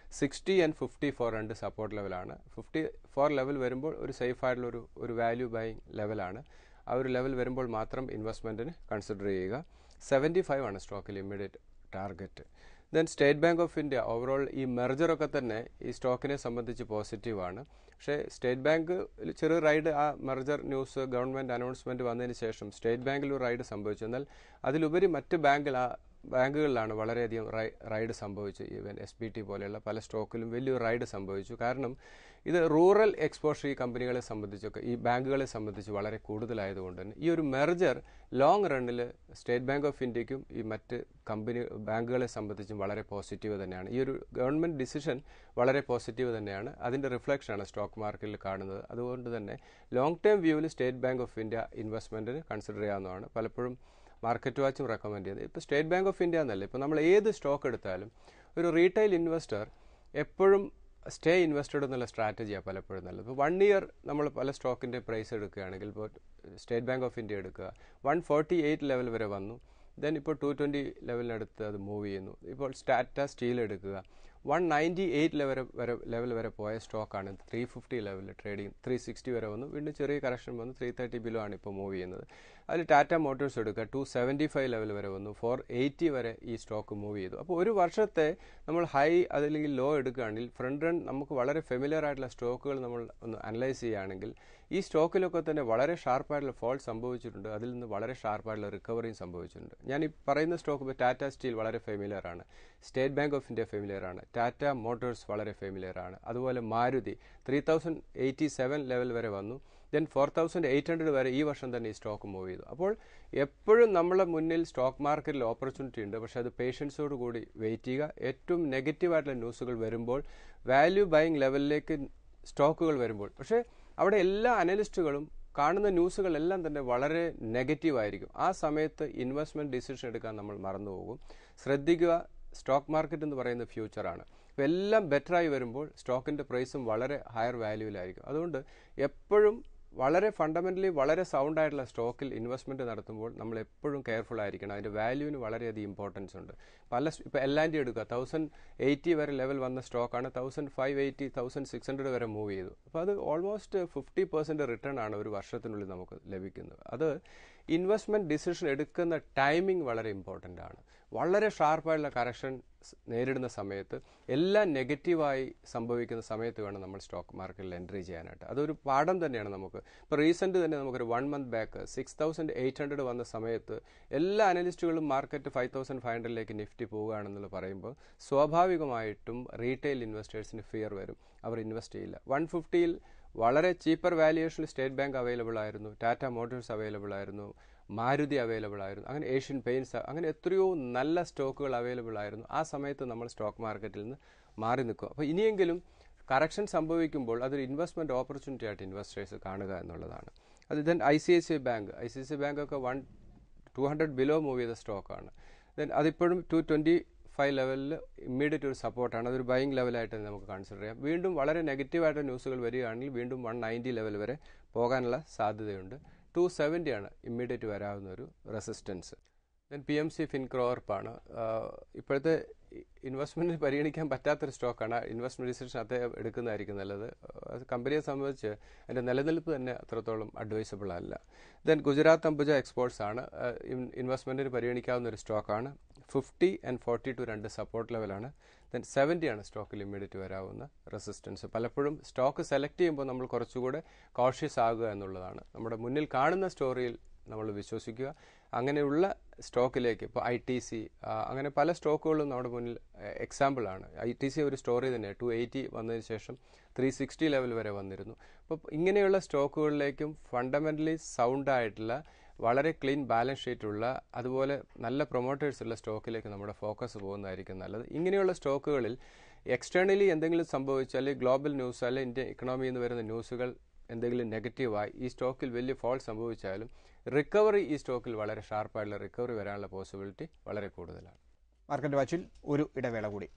സിക്സ്റ്റി ആൻഡ് ഫിഫ്റ്റി ഫോർ രണ്ട് സപ്പോർട്ട് ലെവലാണ്. ഫിഫ്റ്റി ഫോർ ലെവൽ വരുമ്പോൾ ഒരു സേഫ് ആയിട്ടുള്ള ഒരു ഒരു വാല്യൂ ബൈയിങ് ലെവലാണ്. ആ ഒരു ലെവൽ വരുമ്പോൾ മാത്രം ഇൻവെസ്റ്റ്മെൻറ്റിന് കൺസിഡർ ചെയ്യുക. സെവൻറ്റി ഫൈവ് ആണ് സ്റ്റോക്കിൽ immediate target. Then state bank of India overall ഈ മെർജറൊക്കെ തന്നെ ഈ സ്റ്റോക്കിനെ സംബന്ധിച്ച് പോസിറ്റീവാണ്. പക്ഷേ സ്റ്റേറ്റ് ബാങ്ക് ചെറിയ റൈഡ്, ആ മെർജർ ന്യൂസ് ഗവൺമെൻറ് അനൗൺസ്മെൻറ്റ് വന്നതിന് ശേഷം സ്റ്റേറ്റ് ബാങ്കിൽ ഒരു റൈഡ് സംഭവിച്ചു. എന്നാൽ അതിലുപരി മറ്റ് ബാങ്കിൽ ആ ബാങ്കുകളിലാണ് വളരെയധികം റൈ റൈഡ് സംഭവിച്ചത്. ഈവൻ എസ് ബി ടി പോലെയുള്ള പല സ്റ്റോക്കിലും വലിയൊരു റൈഡ് സംഭവിച്ചു. കാരണം ഇത് റൂറൽ എക്സ്പോഷർ ഈ കമ്പനികളെ സംബന്ധിച്ചൊക്കെ ഈ ബാങ്കുകളെ സംബന്ധിച്ച് വളരെ കൂടുതലായതുകൊണ്ട് തന്നെ ഈ ഒരു മെർജർ ലോങ് റണ്ണിൽ സ്റ്റേറ്റ് ബാങ്ക് ഓഫ് ഇന്ത്യക്കും ഈ മറ്റ് കമ്പനി ബാങ്കുകളെ സംബന്ധിച്ചും വളരെ പോസിറ്റീവ് തന്നെയാണ്. ഈ ഒരു ഗവൺമെൻറ് ഡിസിഷൻ വളരെ പോസിറ്റീവ് തന്നെയാണ്. അതിൻ്റെ റിഫ്ലക്ഷനാണ് സ്റ്റോക്ക് മാർക്കറ്റിൽ കാണുന്നത്. അതുകൊണ്ട് തന്നെ ലോങ് ടേം വ്യൂവിൽ സ്റ്റേറ്റ് ബാങ്ക് ഓഫ് ഇന്ത്യ ഇൻവെസ്റ്റ്മെൻറ്റിന് കൺസിഡർ ചെയ്യാവുന്നതാണ്. പലപ്പോഴും മാർക്കറ്റ് വാച്ചും റെക്കമെൻഡ് ചെയ്യുന്നത്. ഇപ്പോൾ സ്റ്റേറ്റ് ബാങ്ക് ഓഫ് ഇന്ത്യ എന്നല്ല, ഇപ്പോൾ നമ്മൾ ഏത് സ്റ്റോക്ക് എടുത്താലും ഒരു റീറ്റെയിൽ ഇൻവെസ്റ്റർ എപ്പോഴും സ്റ്റേ ഇൻവെസ്റ്റഡ് എന്നുള്ള സ്ട്രാറ്റജിയാണ് പലപ്പോഴും നല്ലത്. ഇപ്പോൾ വൺ ഇയർ നമ്മൾ പല സ്റ്റോക്കിൻ്റെ പ്രൈസ് എടുക്കുകയാണെങ്കിൽ, ഇപ്പോൾ സ്റ്റേറ്റ് ബാങ്ക് ഓഫ് ഇന്ത്യ എടുക്കുക, വൺ ഫോർട്ടി എയ്റ്റ് ലെവൽ വരെ വന്നു. ദെൻ ഇപ്പോൾ ടു ട്വൻറ്റി ലെവലിനടുത്ത് അത് മൂവ് ചെയ്യുന്നു. ഇപ്പോൾ ടാറ്റ സ്റ്റീൽ എടുക്കുക, വൺ നയൻറ്റി എയ്റ്റ് ലെവൽ വരെ ലെവൽ വരെ പോയ സ്റ്റോക്കാണ് ത്രീ ഫിഫ്റ്റി ലെവലിൽ ട്രേഡിങ് ത്രീ സിക്സ്റ്റി വരെ വന്നു. വീണ്ടും ചെറിയ കറക്ഷൻ വന്നു, ത്രീ തേർട്ടി ബിലോ ആണ് ഇപ്പോൾ മൂവ് ചെയ്യുന്നത്. അതിൽ ടാറ്റ മോട്ടോഴ്സ് എടുക്കുക, ടു സെവൻറ്റി ഫൈവ് ലെവൽ വരെ വന്നു, ഫോർ എയ്റ്റി വരെ ഈ സ്റ്റോക്ക് മൂവ് ചെയ്തു. അപ്പോൾ ഒരു വർഷത്തെ നമ്മൾ ഹൈ അതല്ലെങ്കിൽ ലോ എടുക്കുകയാണെങ്കിൽ ഫ്രണ്ട് റൺ നമുക്ക് വളരെ ഫെമിലിയർ ആയിട്ടുള്ള സ്റ്റോക്കുകൾ നമ്മൾ ഒന്ന് അനലൈസ് ചെയ്യുകയാണെങ്കിൽ ഈ സ്റ്റോക്കിലൊക്കെ തന്നെ വളരെ ഷാർപ്പായിട്ടുള്ള ഫോൾ സംഭവിച്ചിട്ടുണ്ട്. അതിൽ നിന്ന് വളരെ ഷാർപ്പായിട്ടുള്ള റിക്കവറിയും സംഭവിച്ചിട്ടുണ്ട്. ഞാൻ ഈ പറയുന്ന സ്റ്റോക്ക് ഇപ്പോൾ ടാറ്റ സ്റ്റീൽ വളരെ ഫെമിലിയർ ആണ്, state bank of India familiar ആണ്, ടാറ്റ മോട്ടോഴ്സ് വളരെ ഫെമിലിയർ ആണ്. അതുപോലെ Maruti three thousand eighty seven level വരെ വന്നു. Then four thousand eight hundred വരെ ഈ വർഷം തന്നെ ഈ സ്റ്റോക്ക് മൂവ് ചെയ്തു. അപ്പോൾ എപ്പോഴും നമ്മളെ മുന്നിൽ സ്റ്റോക്ക് മാർക്കറ്റിൽ ഓപ്പർച്യൂണിറ്റി ഉണ്ട്. പക്ഷേ അത് പേഷ്യൻസോട് കൂടി വെയിറ്റ് ചെയ്യുക. ഏറ്റവും നെഗറ്റീവായിട്ടുള്ള ന്യൂസുകൾ വരുമ്പോൾ വാല്യൂ ബൈയിങ് ലെവലിലേക്ക് സ്റ്റോക്കുകൾ വരുമ്പോൾ, പക്ഷേ അവിടെ എല്ലാ അനലിസ്റ്റുകളും കാണുന്ന ന്യൂസുകളെല്ലാം തന്നെ വളരെ നെഗറ്റീവായിരിക്കും. ആ സമയത്ത് ഇൻവെസ്റ്റ്മെൻറ്റ് ഡിസിഷൻ എടുക്കാൻ നമ്മൾ മറന്നുപോകും. ശ്രദ്ധിക്കുക, സ്റ്റോക്ക് മാർക്കറ്റ് എന്ന് പറയുന്നത് ഫ്യൂച്ചറാണ്. അപ്പോൾ എല്ലാം ബെറ്ററായി വരുമ്പോൾ സ്റ്റോക്കിൻ്റെ പ്രൈസും വളരെ ഹയർ വാല്യൂവിലായിരിക്കും. അതുകൊണ്ട് എപ്പോഴും വളരെ ഫണ്ടമെൻ്റലി വളരെ സൗണ്ട് ആയിട്ടുള്ള സ്റ്റോക്കിൽ ഇൻവെസ്റ്റ്മെൻറ്റ് നടത്തുമ്പോൾ നമ്മൾ എപ്പോഴും കെയർഫുൾ ആയിരിക്കണം. അതിൻ്റെ വാല്യൂവിന് വളരെയധികം ഇമ്പോർട്ടൻസ് ഉണ്ട്. പല ഇപ്പോൾ എൽ ആൻഡ് ടി എടുക്കുക, തൗസൻഡ് എയ്റ്റി വരെ ലെവൽ വന്ന സ്റ്റോക്കാണ്, thousand five eighty thousand six hundred വരെ മൂവ് ചെയ്തു. അപ്പോൾ അത് ഓൾമോസ്റ്റ് ഫിഫ്റ്റി പെർസെൻറ്റ് റിട്ടേൺ ആണ് ഒരു വർഷത്തിനുള്ളിൽ നമുക്ക് ലഭിക്കുന്നത്. അത് ഇൻവെസ്റ്റ്മെൻറ്റ് ഡിസിഷൻ എടുക്കുന്ന ടൈമിംഗ് വളരെ ഇമ്പോർട്ടൻ്റ് ആണ്. വളരെ ഷാർപ്പായിട്ടുള്ള കറക്ഷൻ നേരിടുന്ന സമയത്ത് എല്ലാം നെഗറ്റീവായി സംഭവിക്കുന്ന സമയത്ത് വേണം നമ്മൾ സ്റ്റോക്ക് മാർക്കറ്റിൽ എൻട്രി ചെയ്യാനായിട്ട്. അതൊരു പാഠം തന്നെയാണ് നമുക്ക്. ഇപ്പോൾ റീസെൻറ്റ് തന്നെ നമുക്കൊരു one month back six thousand eight hundred വന്ന സമയത്ത് എല്ലാ അനലിസ്റ്റുകളും മാർക്കറ്റ് ഫൈവ് തൗസൻഡ് ഫൈവ് ഹൺഡ്രഡിലേക്ക് നിഫ്റ്റി പോവുകയാണെന്നുള്ള പറയുമ്പോൾ സ്വാഭാവികമായിട്ടും റീറ്റെയിൽ ഇൻവെസ്റ്റേഴ്സിന് ഫിയർ വരും. അവർ ഇൻവെസ്റ്റ് ചെയ്യില്ല. വൺ ഫിഫ്റ്റിയിൽ വളരെ ചീപ്പർ വാല്യുവേഷനിൽ സ്റ്റേറ്റ് ബാങ്ക് അവൈലബിൾ ആയിരുന്നു, ടാറ്റ മോട്ടോഴ്സ് അവൈലബിൾ ആയിരുന്നു, മാരുതി അവൈലബിൾ ആയിരുന്നു, അങ്ങനെ ഏഷ്യൻ പെയിൻറ്റ്സ്, അങ്ങനെ എത്രയോ നല്ല സ്റ്റോക്കുകൾ അവൈലബിൾ ആയിരുന്നു. ആ സമയത്ത് നമ്മൾ സ്റ്റോക്ക് മാർക്കറ്റിൽ നിന്ന് മാറി നിൽക്കും. അപ്പോൾ ഇനിയെങ്കിലും കറക്ഷൻ സംഭവിക്കുമ്പോൾ അതൊരു ഇൻവെസ്റ്റ്മെൻറ്റ് ഓപ്പർച്യൂണിറ്റി ആയിട്ട് ഇൻവെസ്റ്റേഴ്സ് കാണുക എന്നുള്ളതാണ്. അത് then I C I C I bank I C I C I ബാങ്കൊക്കെ one two hundred below move ചെയ്ത സ്റ്റോക്കാണ്. ദെൻ അതിപ്പോഴും ടു ട്വൻറ്റി ഫൈവ് ലെവലിൽ ഇമ്മീഡിയറ്റ് ഒരു സപ്പോർട്ടാണ്. അതൊരു ബൈയിങ് ലെവലായിട്ട് നമുക്ക് കൺസിഡർ ചെയ്യാം. വീണ്ടും വളരെ നെഗറ്റീവായിട്ട് ന്യൂസുകൾ വരികയാണെങ്കിൽ വീണ്ടും വൺ നയൻറ്റി ലെവൽ വരെ പോകാനുള്ള സാധ്യതയുണ്ട്. ടു സെവൻറ്റി ആണ് ഇമ്മീഡിയറ്റ് വരാവുന്ന ഒരു resistance. Then P M C ഫിൻക്രോർപ്പാണ് ഇപ്പോഴത്തെ ഇൻവെസ്റ്റ്മെൻറ്റിന് പരിഗണിക്കാൻ പറ്റാത്തൊരു സ്റ്റോക്കാണ്. ഇൻവെസ്റ്റ്മെൻറ്റ് ഡിസിഷൻ അദ്ദേഹം എടുക്കുന്നതായിരിക്കും നല്ലത്. അത് കമ്പനിയെ സംബന്ധിച്ച് അതിൻ്റെ നിലനിൽപ്പ് തന്നെ അത്രത്തോളം അഡ്വൈസബിൾ അല്ല. ദെൻ ഗുജറാത്ത് അംബുജ എക്സ്പോർട്സ് ആണ് ഇൻവെസ്റ്റ്മെൻറ്റിന് പരിഗണിക്കാവുന്ന ഒരു സ്റ്റോക്കാണ്. ഫിഫ്റ്റി ആൻഡ് ഫോർട്ടി ടു രണ്ട് സപ്പോർട്ട് ലെവലാണ്. ദെൻ സെവൻറ്റി ആണ് സ്റ്റോക്കിൽ ഇമ്മീഡിയറ്റ് വരാവുന്ന റെസിസ്റ്റൻസ്. പലപ്പോഴും സ്റ്റോക്ക് സെലക്ട് ചെയ്യുമ്പോൾ നമ്മൾ കുറച്ചുകൂടെ കോഷ്യസ് ആകുക എന്നുള്ളതാണ്. നമ്മുടെ മുന്നിൽ കാണുന്ന സ്റ്റോറിയിൽ നമ്മൾ വിശ്വസിക്കുക. അങ്ങനെയുള്ള സ്റ്റോക്കിലേക്ക് ഇപ്പോൾ ഐ ടി സി അങ്ങനെ പല സ്റ്റോക്കുകളും നമ്മുടെ മുന്നിൽ എക്സാമ്പിളാണ്. ഐ ടി സി ഒരു സ്റ്റോറി തന്നെ ടു എയ്റ്റി വന്നതിന് ശേഷം ത്രീ സിക്സ്റ്റി ലെവൽ വരെ വന്നിരുന്നു. അപ്പോൾ ഇങ്ങനെയുള്ള സ്റ്റോക്കുകളിലേക്കും ഫണ്ടമെൻ്റലി സൗണ്ടായിട്ടുള്ള വളരെ ക്ലീൻ ബാലൻസ് ഷീറ്റുള്ള അതുപോലെ നല്ല പ്രൊമോട്ടേഴ്സ് ഉള്ള സ്റ്റോക്കിലേക്ക് നമ്മുടെ ഫോക്കസ് പോകുന്നതായിരിക്കും നല്ലത്. ഇങ്ങനെയുള്ള സ്റ്റോക്കുകളിൽ എക്സ്റ്റേണലി എന്തെങ്കിലും സംഭവിച്ചാൽ ഗ്ലോബൽ ന്യൂസ് അല്ലെങ്കിൽ ഇന്ത്യൻ ഇക്കണോമിയിൽ നിന്ന് വരുന്ന ന്യൂസുകൾ എന്തെങ്കിലും നെഗറ്റീവായി ഈ സ്റ്റോക്കിൽ വലിയ ഫോൾ സംഭവിച്ചാലും റിക്കവറി ഈ സ്റ്റോക്കിൽ വളരെ ഷാർപ്പായിട്ടുള്ള റിക്കവറി വരാനുള്ള പോസിബിലിറ്റി വളരെ കൂടുതലാണ്. മാർക്കറ്റ് വാച്ചിൽ ഒരു ഇടവേള കൂടി.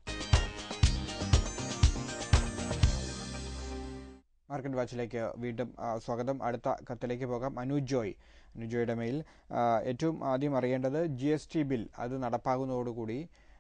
മാർക്കറ്റ് വാച്ചിലേക്ക് വീണ്ടും സ്വാഗതം. അടുത്ത കത്തിലേക്ക് പോകാം. അനുജ് ജോയ് അനുജോയുടെ മെയിൽ ഏറ്റവും ആദ്യം അറിയേണ്ടത് ജി എസ് ടി ബിൽ അത് നടപ്പാകുന്നതോടുകൂടി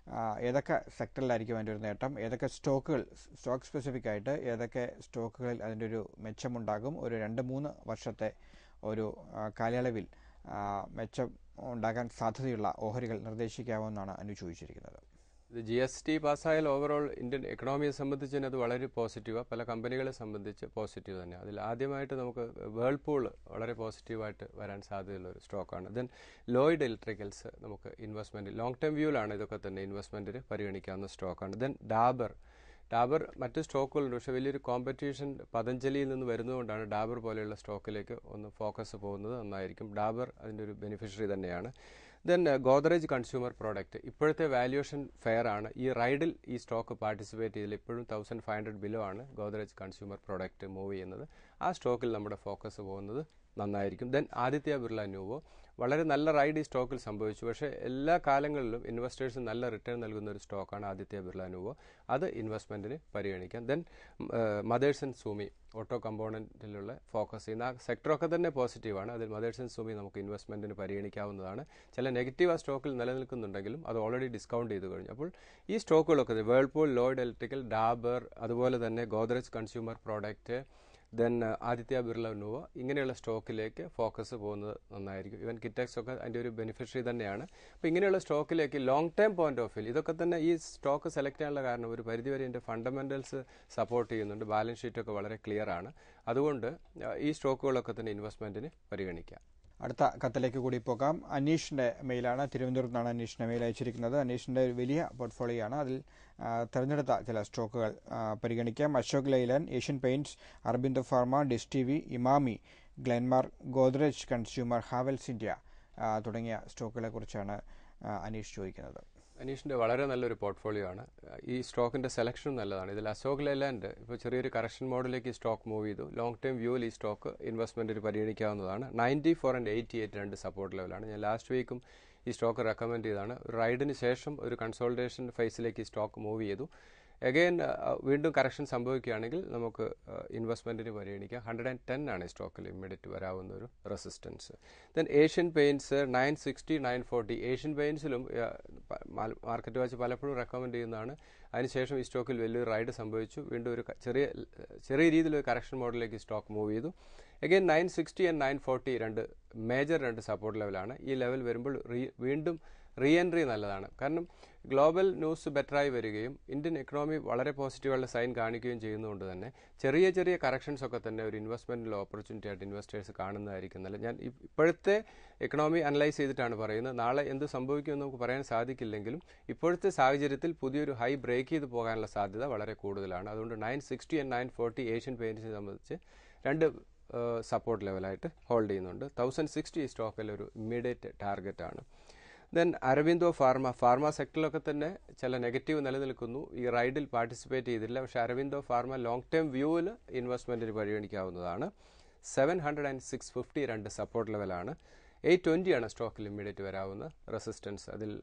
ഏതൊക്കെ സെക്ടറിലായിരിക്കും അതിൻ്റെ ഒരു നേട്ടം, ഏതൊക്കെ സ്റ്റോക്കുകൾ സ്റ്റോക്ക് സ്പെസിഫിക് ആയിട്ട് ഏതൊക്കെ സ്റ്റോക്കുകളിൽ അതിൻ്റെ ഒരു മെച്ചമുണ്ടാകും, ഒരു രണ്ട് മൂന്ന് വർഷത്തെ ഒരു കാലയളവിൽ മെച്ചം ഉണ്ടാകാൻ സാധ്യതയുള്ള ഓഹരികൾ നിർദ്ദേശിക്കാമെന്നാണ് അനു ചോദിച്ചിരിക്കുന്നത്. ഇത് ജി എസ് ടി പാസ്സായാൽ ഓവറോൾ ഇന്ത്യൻ എക്കണോമിയെ സംബന്ധിച്ച് തന്നെ അത് വളരെ പോസിറ്റീവാണ്. പല കമ്പനികളെ സംബന്ധിച്ച് പോസിറ്റീവ് തന്നെ. അതിൽ ആദ്യമായിട്ട് നമുക്ക് വേൾപൂൾ വളരെ പോസിറ്റീവായിട്ട് വരാൻ സാധ്യതയുള്ള ഒരു സ്റ്റോക്കാണ്. ദെൻ ലോയിഡ് ഇലക്ട്രിക്കൽസ് നമുക്ക് ഇൻവെസ്റ്റ്മെൻറ്റ് ലോങ് ടേം വ്യൂവിലാണ് ഇതൊക്കെ തന്നെ ഇൻവെസ്റ്റ്മെൻറ്റിന് പരിഗണിക്കാവുന്ന സ്റ്റോക്കാണ്. ദെൻ ഡാബർ ഡാബർ മറ്റ് സ്റ്റോക്കുകളുണ്ട്, പക്ഷേ വലിയൊരു കോമ്പറ്റീഷൻ പതഞ്ജലിയിൽ നിന്ന് വരുന്നതുകൊണ്ടാണ് ഡാബർ പോലെയുള്ള സ്റ്റോക്കിലേക്ക് ഒന്ന് ഫോക്കസ് പോകുന്നത് നന്നായിരിക്കും. ഡാബർ അതിൻ്റെ ഒരു ബെനിഫിഷ്യറി തന്നെയാണ്. ദെൻ ഗോദ്രേജ് കൺസ്യൂമർ പ്രോഡക്റ്റ് ഇപ്പോഴത്തെ വാല്യുവേഷൻ ഫെയർ ആണ്. ഈ റൈഡിൽ ഈ സ്റ്റോക്ക് പാർട്ടിസിപ്പേറ്റ് ചെയ്തില്ല. ഇപ്പോഴും തൗസൻഡ് ഫൈവ് ഹൺഡ്രഡ് ബിലോ ആണ് ഗോദ്രേജ് കൺസ്യൂമർ പ്രോഡക്റ്റ് മൂവ് ചെയ്യുന്നത്. ആ സ്റ്റോക്കിൽ നമ്മുടെ ഫോക്കസ് പോകുന്നത് നന്നായിരിക്കും. ദെൻ ആദിത്യ ബിർള ന്യൂവോ വളരെ നല്ല റൈഡ് ഈ സ്റ്റോക്കിൽ സംഭവിച്ചു, പക്ഷേ എല്ലാ കാലങ്ങളിലും ഇൻവെസ്റ്റേഴ്സിന് നല്ല റിട്ടേൺ നൽകുന്ന ഒരു സ്റ്റോക്കാണ് ആദിത്യ ബിർള ന്യൂവോ. അത് ഇൻവെസ്റ്റ്മെൻറ്റിന് പരിഗണിക്കാം. Then Motherson Sumi auto കമ്പോണൻറ്റിലുള്ള ഫോക്കസ് ചെയ്യുന്ന ആ സെക്ടറൊക്കെ തന്നെ പോസിറ്റീവാണ്. അതിൽ മദേഴ്സ് ആൻഡ് സൂമി നമുക്ക് ഇൻവെസ്റ്റ്മെൻറ്റിന് പരിഗണിക്കാവുന്നതാണ്. ചില നെഗറ്റീവ് ആ സ്റ്റോക്കിൽ നിലനിൽക്കുന്നുണ്ടെങ്കിലും അത് ഓൾറെഡി ഡിസ്കൗണ്ട് ചെയ്ത് കഴിഞ്ഞു. അപ്പോൾ ഈ സ്റ്റോക്കുകളൊക്കെ വേൾപൂൾ, ലോയിഡ് ഇലക്ട്രിക്കൽ, ഡാബർ, അതുപോലെ തന്നെ Godrej consumer product, then Aditya Birla Nuvo ഇങ്ങനെയുള്ള സ്റ്റോക്കിലേക്ക് ഫോക്കസ് പോകുന്നത് നന്നായിരിക്കും. ഈവൻ കിറ്റക്സ് ഒക്കെ അതിൻ്റെ ഒരു ബെനിഫിഷ്യറി തന്നെയാണ്. അപ്പോൾ ഇങ്ങനെയുള്ള സ്റ്റോക്കിലേക്ക് long term point of view ഇതൊക്കെ തന്നെ ഈ സ്റ്റോക്ക് സെലക്ട് ചെയ്യാനുള്ള കാരണം ഒരു പരിധിവരെ ഇതിൻ്റെ ഫണ്ടമെൻ്റൽസ് സപ്പോർട്ട് ചെയ്യുന്നുണ്ട്. ബാലൻസ് ഷീറ്റൊക്കെ വളരെ ക്ലിയർ ആണ്. അതുകൊണ്ട് ഈ സ്റ്റോക്കുകളൊക്കെ തന്നെ ഇൻവെസ്റ്റ്മെൻറ്റിന് പരിഗണിക്കാം. അടുത്ത കത്തിലേക്ക് കൂടി പോകാം. അനീഷിൻ്റെ മെയിലാണ്. തിരുവനന്തപുരത്ത് നിന്നാണ് അനീഷിൻ്റെ മെയിൽ അയച്ചിരിക്കുന്നത്. അനീഷിൻ്റെ ഒരു വലിയ പോർട്ട്ഫോളിയോ ആണ്. അതിൽ തിരഞ്ഞെടുത്ത ചില സ്റ്റോക്കുകൾ പരിഗണിക്കാം. Ashok Leyland, Asian paints, Aurobindo pharma, dish T V, Emami, Glenmark, Godrej consumer, Havells India തുടങ്ങിയ സ്റ്റോക്കുകളെ കുറിച്ചാണ് അനീഷ് ചോദിക്കുന്നത്. അനീഷിൻ്റെ വളരെ നല്ലൊരു പോർട്ട്ഫോളിയോ ആണ്. ഈ സ്റ്റോക്കിൻ്റെ സെലക്ഷനും നല്ലതാണ്. ഇതിൽ അശോക് ലൈലാൻഡ് ഇപ്പോൾ ചെറിയൊരു കറക്ഷൻ മോഡലിലേക്ക് ഈ സ്റ്റോക്ക് മൂവ് ചെയ്തു. ലോങ് ടേം വ്യൂവിൽ ഈ സ്റ്റോക്ക് ഇൻവെസ്റ്റ്മെൻറ്റിന് പരിഗണിക്കാവുന്നതാണ്. Ninety four and eighty eight രണ്ട് സപ്പോർട്ട് ലെവലാണ്. ഞാൻ ലാസ്റ്റ് വീക്കും ഈ സ്റ്റോക്ക് റെക്കമെൻഡ് ചെയ്താണ്. റൈഡിന് ശേഷം ഒരു കൺസോൾട്ടേഷൻ ഫേസിലേക്ക് ഈ സ്റ്റോക്ക് മൂവ് ചെയ്തു. അഗെയിൻ വീണ്ടും കറക്ഷൻ സംഭവിക്കുകയാണെങ്കിൽ നമുക്ക് ഇൻവെസ്റ്റ്മെൻറ്റിന് പരിഗണിക്കാം. ഹൺഡ്രഡ് ആൻഡ് ടെൻ ആണ് ഈ സ്റ്റോക്കിൽ ഇമ്മീഡിയറ്റ് വരാവുന്ന ഒരു resistance. Then Asian paints nine sixty nine forty Asian പെയിൻറ്റ്സിലും മാർക്കറ്റ് വാച്ച് പലപ്പോഴും റെക്കമെൻഡ് ചെയ്യുന്നതാണ്. അതിനുശേഷം ഈ സ്റ്റോക്കിൽ വലിയൊരു റൈഡ് സംഭവിച്ചു. വീണ്ടും ഒരു ചെറിയ ചെറിയ രീതിയിലൊരു കറക്ഷൻ മോഡലിലേക്ക് ഈ സ്റ്റോക്ക് മൂവ് ചെയ്തു. Again nine sixty and nine forty രണ്ട് മേജർ രണ്ട് സപ്പോർട്ട് ലെവലാണ്. ഈ ലെവൽ വരുമ്പോൾ റീ വീണ്ടും റീ എൻട്രി നല്ലതാണ്. കാരണം ഗ്ലോബൽ ന്യൂസ് ബെറ്ററായി വരികയും ഇന്ത്യൻ എക്കണോമി വളരെ പോസിറ്റീവുള്ള സൈൻ കാണിക്കുകയും ചെയ്യുന്നതുകൊണ്ട് തന്നെ ചെറിയ ചെറിയ കറക്ഷൻസ് ഒക്കെ തന്നെ ഒരു ഇൻവെസ്റ്റ്മെൻറ്റിൽ ഓപ്പർച്യൂണിറ്റി ആയിട്ട് ഇൻവെസ്റ്റേഴ്സ് കാണുന്നതായിരിക്കും നല്ലത്. ഞാൻ ഇപ്പോഴത്തെ എക്കണോമി അനലൈസ് ചെയ്തിട്ടാണ് പറയുന്നത്. നാളെ എന്ത് സംഭവിക്കുമെന്ന് നമുക്ക് പറയാൻ സാധിക്കില്ലെങ്കിലും ഇപ്പോഴത്തെ സാഹചര്യത്തിൽ പുതിയൊരു ഹൈ ബ്രേക്ക് ചെയ്ത് പോകാനുള്ള സാധ്യത വളരെ കൂടുതലാണ്. അതുകൊണ്ട് nine sixty and nine forty Asian പെയിൻറ്റ്സിനെ സംബന്ധിച്ച് രണ്ട് സപ്പോർട്ട് ലെവലായിട്ട് ഹോൾഡ് ചെയ്യുന്നുണ്ട്. തൗസൻഡ് സിക്സ്റ്റി സ്റ്റോക്കിൽ ഒരു ഇമ്മീഡിയറ്റ് ടാർഗറ്റാണ്. ദെൻ അരബിന്ദോ ഫാർമ ഫാർമ സെക്ടറിലൊക്കെ തന്നെ ചില നെഗറ്റീവ് നിലനിൽക്കുന്നു. ഈ റൈഡിൽ പാർട്ടിസിപ്പേറ്റ് ചെയ്തില്ല, പക്ഷേ അരബിന്ദോ ഫാർമ ലോങ് ടേം വ്യൂവിൽ ഇൻവെസ്റ്റ്മെൻറ്റിന് പരിഗണിക്കാവുന്നതാണ്. Seven hundred and six fifty രണ്ട് സപ്പോർട്ട് ലെവലാണ്. എയ്റ്റ് ട്വൻറ്റിയാണ് സ്റ്റോക്കിൽ ഇമ്മീഡിയറ്റ് വരാവുന്ന റെസിസ്റ്റൻസ്. അതിൽ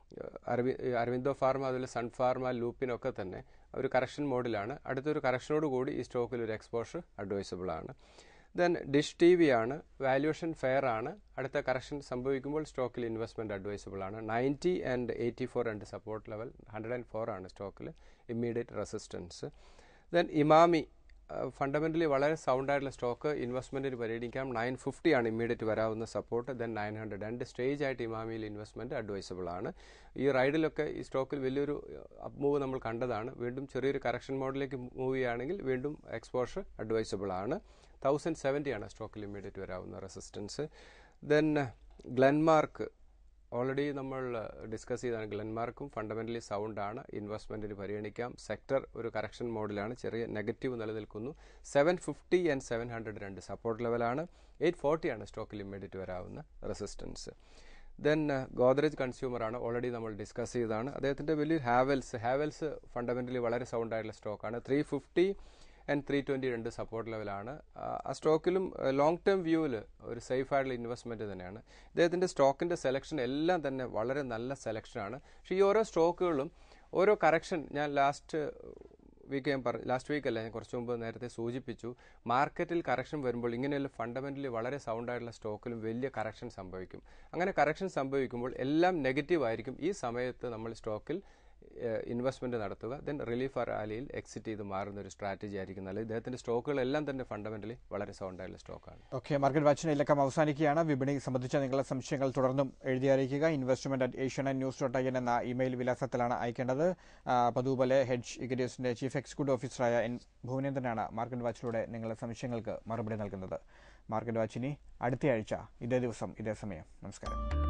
അരബി അരബിന്ദോ ഫാർമ അതുപോലെ സൺ ഫാർമ, ലൂപ്പിനൊക്കെ തന്നെ ഒരു കറക്ഷൻ മോഡിലാണ്. അടുത്തൊരു കറക്ഷനോട് കൂടി ഈ സ്റ്റോക്കിൽ ഒരു എക്സ്പോഷർ അഡ്വൈസബിൾ ആണ്. ദെൻ ഡിഷ് ടി വി ആണ്. വാല്യുവേഷൻ ഫെയർ ആണ്. അടുത്ത കറക്ഷൻ സംഭവിക്കുമ്പോൾ സ്റ്റോക്കിൽ ഇൻവെസ്റ്റ്മെൻറ്റ് അഡ്വൈസബിൾ ആണ്. നയൻറ്റി ആൻഡ് എയ്റ്റി ഫോർ രണ്ട് support level. Hundred and four ആണ് സ്റ്റോക്കിൽ immediate resistance. Then Emami fundamentally വളരെ സൗണ്ടായിട്ടുള്ള സ്റ്റോക്ക് ഇൻവെസ്റ്റ്മെൻറ്റിന് പരിഗണിക്കാം. നയൻ ഫിഫ്റ്റി ആണ് ഇമ്മീഡിയറ്റ് വരാവുന്ന സപ്പോർട്ട്. ദെൻ നയൻ ഹൺഡ്രഡ് രണ്ട് സ്റ്റേജ് ആയിട്ട് ഇമാമിയിൽ ഇൻവെസ്റ്റ്മെൻറ്റ് അഡ്വൈസബിൾ ആണ്. ഈ റൈഡിലൊക്കെ ഈ സ്റ്റോക്കിൽ വലിയൊരു അപ്പ് മൂവ് നമ്മൾ കണ്ടതാണ്. വീണ്ടും ചെറിയൊരു കറക്ഷൻ മോഡിലേക്ക് മൂവ് ചെയ്യുകയാണെങ്കിൽ വീണ്ടും എക്സ്പോഷർ അഡ്വൈസബിൾ ആണ്. തൗസൻഡ് സെവൻറ്റി ആണ് സ്റ്റോക്കിൽ ഇമ്മീഡിയറ്റ് വരാവുന്ന റെസിസ്റ്റൻസ്. ദെൻ ഗ്ലെൻമാർക്ക് ഓൾറെഡി നമ്മൾ ഡിസ്കസ് ചെയ്താണ്. ഗ്ലെൻമാർക്കും ഫണ്ടമെൻ്റലി സൗണ്ടാണ്, ഇൻവെസ്റ്റ്മെൻറ്റിന് പരിഗണിക്കാം. സെക്ടർ ഒരു കറക്ഷൻ മോഡിലാണ്, ചെറിയ നെഗറ്റീവ് നിലനിൽക്കുന്നു. Seven fifty and seven hundred രണ്ട് സപ്പോർട്ട് ലെവലാണ്. എയ്റ്റ് ഫോർട്ടി ആണ് സ്റ്റോക്കിൽ ഇമ്മീഡിയറ്റ് വരാവുന്ന റെസിസ്റ്റൻസ്. ദെൻ ഗോദ്രേജ് കൺസ്യൂമറാണ്, ഓൾറെഡി നമ്മൾ ഡിസ്കസ് ചെയ്തതാണ്. അദ്ദേഹത്തിൻ്റെ വലിയൊരു ഹാവൽസ് ഹാവൽസ് ഫണ്ടമെൻ്റലി വളരെ സൗണ്ടായിട്ടുള്ള സ്റ്റോക്കാണ്. Three fifty and three twenty രണ്ട് സപ്പോർട്ട് ലെവലാണ്. ആ സ്റ്റോക്കിലും ലോങ് ടേം വ്യൂവിൽ ഒരു സേഫ് ആയിട്ടുള്ള ഇൻവെസ്റ്റ്മെൻറ്റ് തന്നെയാണ്. ഇദ്ദേഹത്തിൻ്റെ സ്റ്റോക്കിൻ്റെ സെലക്ഷൻ എല്ലാം തന്നെ വളരെ നല്ല സെലക്ഷനാണ്. പക്ഷേ ഈ ഓരോ സ്റ്റോക്കുകളും ഓരോ കറക്ഷൻ ഞാൻ ലാസ്റ്റ് വീക്ക് ഞാൻ പറഞ്ഞു ലാസ്റ്റ് വീക്ക് അല്ല ഞാൻ കുറച്ച് മുമ്പ് നേരത്തെ സൂചിപ്പിച്ചു മാർക്കറ്റിൽ കറക്ഷൻ വരുമ്പോൾ ഇങ്ങനെയുള്ള ഫണ്ടമെന്റലി വളരെ സൗണ്ട് ആയിട്ടുള്ള സ്റ്റോക്കിലും വലിയ കറക്ഷൻ സംഭവിക്കും. അങ്ങനെ കറക്ഷൻ സംഭവിക്കുമ്പോൾ എല്ലാം നെഗറ്റീവ് ആയിരിക്കും. ഈ സമയത്ത് നമ്മൾ സ്റ്റോക്കിൽ ഇൻവെസ്റ്റ്മെന്റ് നടത്തുക, ദെൻ റിലീഫ് റാലിയിൽ എക്സിറ്റ് ചെയ്ത് മാറുന്ന ഒരു സ്ട്രാറ്റജി ആയിരിക്കും നല്ലത്. ഇദ്ദേഹത്തിന്റെ സ്റ്റോക്കുകളെല്ലാം തന്നെ ഫണ്ടമെന്റലി വളരെ സൗണ്ട് ആയിട്ടുള്ള സ്റ്റോക്കാണ്. ഓക്കെ, മാർക്കറ്റ് വാച്ചിന്റെ ഇലക്കം അവസാനിക്കുകയാണ്. വിപണി സംബന്ധിച്ച നിങ്ങളുടെ സംശയങ്ങൾ തുടർന്നും എഴുതി അറിയിക്കുക. Investment at Asianet news dot I N എന്ന ഇമെയിൽ വിലാസത്തിലാണ് അയക്കേണ്ടത്. പതുപോലെ ഹെഡ്ജ് ഇക്വിറ്റീസിന്റെ ചീഫ് എക്സിക്യൂട്ടീവ് ഓഫീസറായ എൻ ഭുവനേന്ദ്രനാണ് മാർക്കറ്റ് വാച്ചിലൂടെ നിങ്ങളുടെ സംശയങ്ങൾക്ക് മറുപടി നൽകുന്നത്. മാർക്കറ്റ് വാച്ചിനി അടുത്തയാഴ്ച ഇതേ ദിവസം ഇതേ സമയം. നമസ്കാരം.